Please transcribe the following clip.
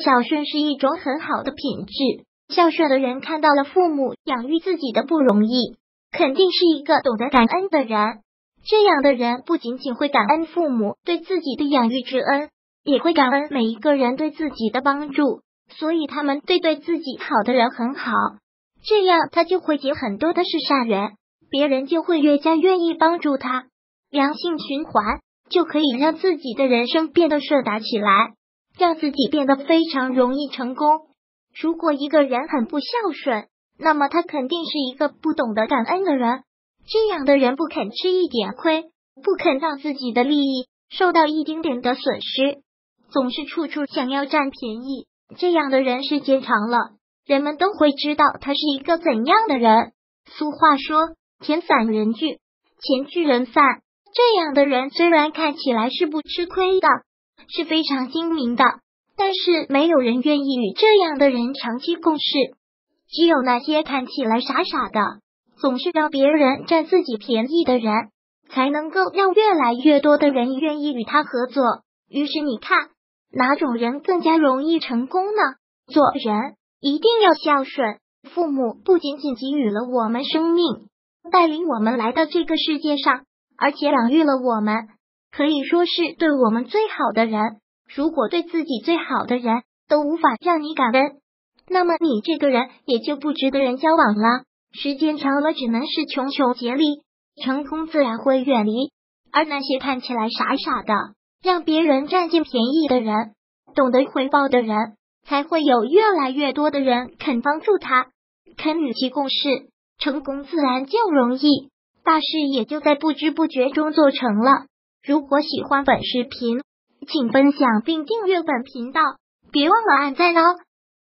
孝顺是一种很好的品质。孝顺的人看到了父母养育自己的不容易，肯定是一个懂得感恩的人。这样的人不仅仅会感恩父母对自己的养育之恩，也会感恩每一个人对自己的帮助，所以他们对自己好的人很好，这样他就会结很多的是善缘，别人就会越加愿意帮助他，良性循环就可以让自己的人生变得顺达起来，让自己变得非常容易成功。如果一个人很不孝顺，那么他肯定是一个不懂得感恩的人，这样的人不肯吃一点亏，不肯让自己的利益受到一丁点的损失，总是处处想要占便宜，这样的人时间长了，人们都会知道他是一个怎样的人。俗话说，钱散人聚，钱聚人散，这样的人虽然看起来是不吃亏的，是非常精明的，但是没有人愿意与这样的人长期共事。只有那些看起来傻傻的，总是让别人占自己便宜的人，才能够让越来越多的人愿意与他合作。于是你看，哪种人更加容易成功呢？做人一定要孝顺，父母不仅仅给予了我们生命，带领我们来到这个世界上，而且养育了我们，可以说是对我们最好的人。如果对自己最好的人都无法让你感恩，那么你这个人也就不值得人交往了，时间长了只能是穷穷竭力，成功自然会远离。而那些看起来傻傻的，让别人占尽便宜的人，懂得回报的人，才会有越来越多的人肯帮助他，肯与其共事，成功自然就容易，大事也就在不知不觉中做成了。如果喜欢本视频，请分享并订阅本频道，别忘了按赞哦。